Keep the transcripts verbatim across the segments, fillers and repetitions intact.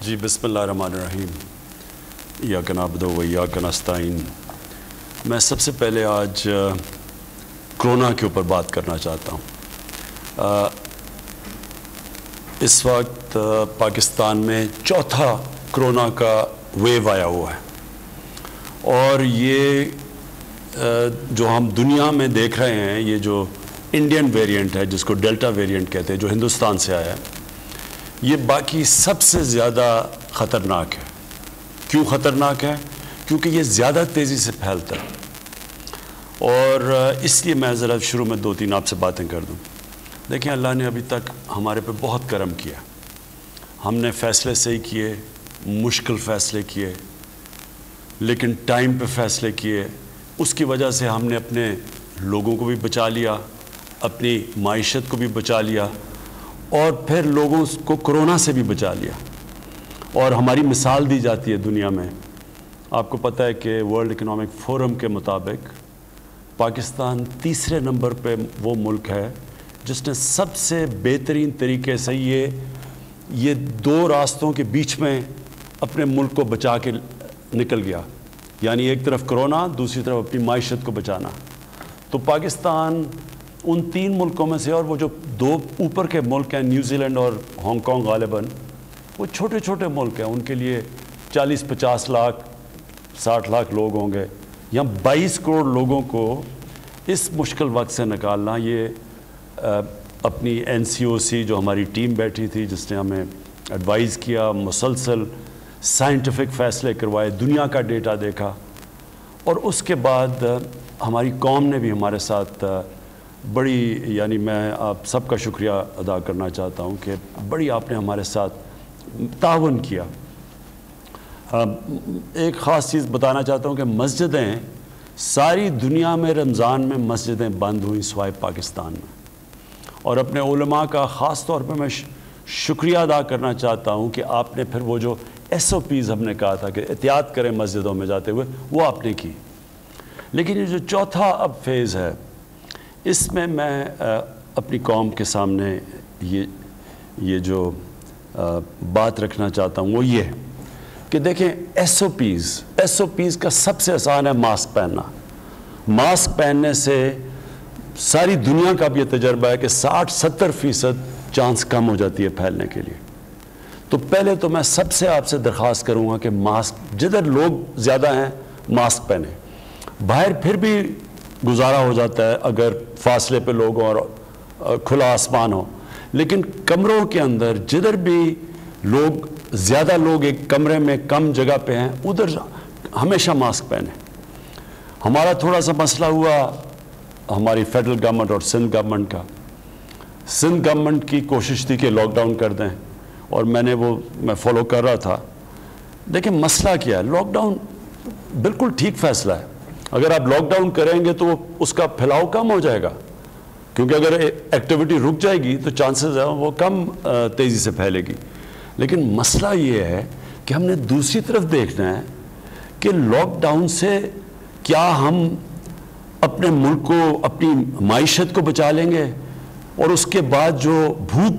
जी बिस्मिल्लाहिर्रहमानिर्रहीम इय्याका नअबुदु व इय्याका नस्तईन। मैं सबसे पहले आज कोरोना के ऊपर बात करना चाहता हूँ। इस वक्त पाकिस्तान में चौथा कोरोना का वेव आया हुआ है और ये जो हम दुनिया में देख रहे हैं, ये जो इंडियन वेरिएंट है जिसको डेल्टा वेरिएंट कहते हैं, जो हिंदुस्तान से आया है, ये बाकी सबसे ज़्यादा ख़तरनाक है। क्यों ख़तरनाक है? क्योंकि ये ज़्यादा तेज़ी से फैलता है। और इसलिए मैं ज़रा शुरू में दो तीन आपसे बातें कर दूं। देखिए, अल्लाह ने अभी तक हमारे पे बहुत करम किया। हमने फ़ैसले सही किए, मुश्किल फ़ैसले किए, लेकिन टाइम पे फ़ैसले किए। उसकी वजह से हमने अपने लोगों को भी बचा लिया, अपनी माइशत को भी बचा लिया और फिर लोगों को कोरोना से भी बचा लिया। और हमारी मिसाल दी जाती है दुनिया में। आपको पता है कि वर्ल्ड इकोनॉमिक फोरम के मुताबिक पाकिस्तान तीसरे नंबर पे वो मुल्क है जिसने सबसे बेहतरीन तरीके से ये ये दो रास्तों के बीच में अपने मुल्क को बचा के निकल गया। यानी एक तरफ कोरोना, दूसरी तरफ अपनी माइशत को बचाना। तो पाकिस्तान उन तीन मुल्कों में से, और वो जो दो ऊपर के मुल्क हैं, न्यूजीलैंड और हांगकांग, गालिबन वो छोटे छोटे मुल्क हैं। उनके लिए चालीस पचास लाख साठ लाख लोग होंगे। यहाँ बाईस करोड़ लोगों को इस मुश्किल वक्त से निकालना, ये आ, अपनी एन सी ओ सी जो हमारी टीम बैठी थी, जिसने हमें एडवाइज़ किया, मुसलसल साइंटिफिक फ़ैसले करवाए, दुनिया का डेटा देखा, और उसके बाद हमारी कौम ने भी हमारे साथ बड़ी, यानी मैं आप सबका शुक्रिया अदा करना चाहता हूँ कि बड़ी आपने हमारे साथ तावन किया। एक ख़ास चीज़ बताना चाहता हूँ कि मस्जिदें, सारी दुनिया में रमज़ान में मस्जिदें बंद हुई सिवाय पाकिस्तान में। और अपने उलमा का ख़ास तौर पे मैं शुक्रिया अदा करना चाहता हूँ कि आपने फिर वो जो एस ओ पीज़ हमने कहा था कि एहतियात करें मस्जिदों में जाते हुए, वो आपने की। लेकिन ये जो चौथा अब फेज़ है, इसमें मैं अपनी कौम के सामने ये ये जो बात रखना चाहता हूँ वो ये कि देखें, S O Ps S O Ps का सबसे आसान है मास्क पहनना। मास्क पहनने से सारी दुनिया का भी ये तजर्बा है कि साठ सत्तर फ़ीसद चांस कम हो जाती है फैलने के लिए। तो पहले तो मैं सबसे आपसे दरख्वास्त करूँगा कि मास्क, जिधर लोग ज़्यादा हैं मास्क पहने। बाहर फिर भी गुजारा हो जाता है अगर फासले पे लोग और खुला आसमान हो, लेकिन कमरों के अंदर जिधर भी लोग, ज़्यादा लोग एक कमरे में कम जगह पे हैं, उधर हमेशा मास्क पहने। हमारा थोड़ा सा मसला हुआ हमारी फेडरल गवर्नमेंट और सिंध गवर्नमेंट का। सिंध गवर्नमेंट की कोशिश थी कि लॉकडाउन कर दें, और मैंने वो मैं फॉलो कर रहा था। देखिए, मसला क्या है, लॉकडाउन बिल्कुल ठीक फ़ैसला है। अगर आप लॉकडाउन करेंगे तो उसका फैलाव कम हो जाएगा, क्योंकि अगर एक्टिविटी रुक जाएगी तो चांसेस है वो कम तेज़ी से फैलेगी। लेकिन मसला ये है कि हमने दूसरी तरफ देखना है कि लॉकडाउन से क्या हम अपने मुल्क को, अपनी माइशत को बचा लेंगे, और उसके बाद जो भूत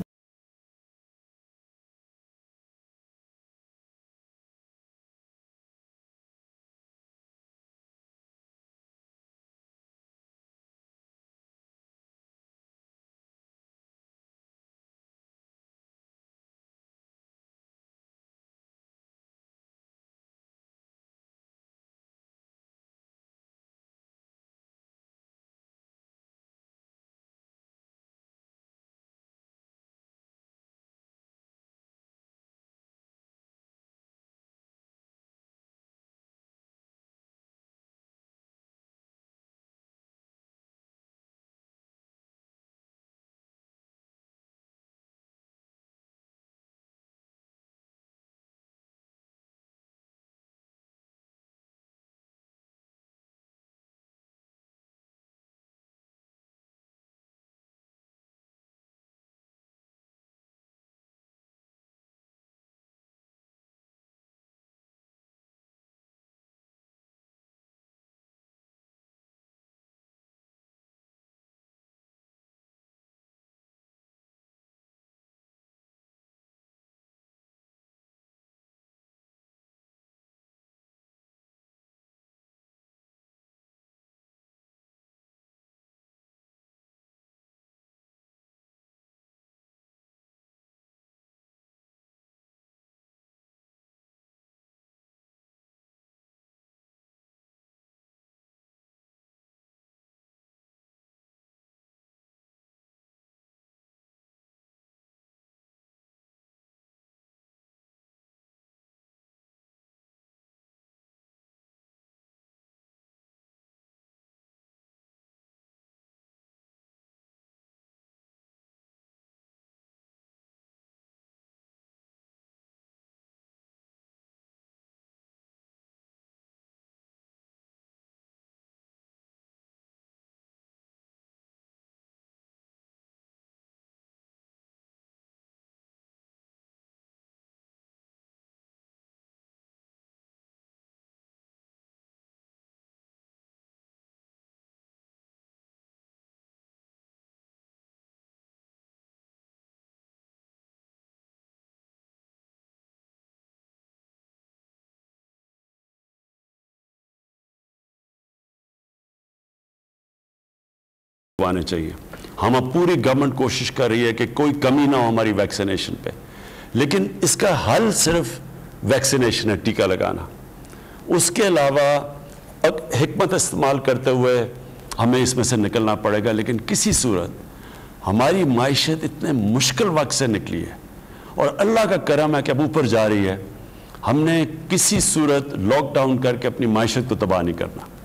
लगवाने चाहिए। हम अब पूरी गवर्नमेंट कोशिश कर रही है कि कोई कमी ना हो हमारी वैक्सीनेशन पे, लेकिन इसका हल सिर्फ वैक्सीनेशन है, टीका लगाना। उसके अलावा हिकमत इस्तेमाल करते हुए हमें इसमें से निकलना पड़ेगा, लेकिन किसी सूरत हमारी माइशत इतने मुश्किल वक्त से निकली है और अल्लाह का करम है कि अब ऊपर जा रही है। हमने किसी सूरत लॉकडाउन करके अपनी माइशत को तबाह नहीं करना।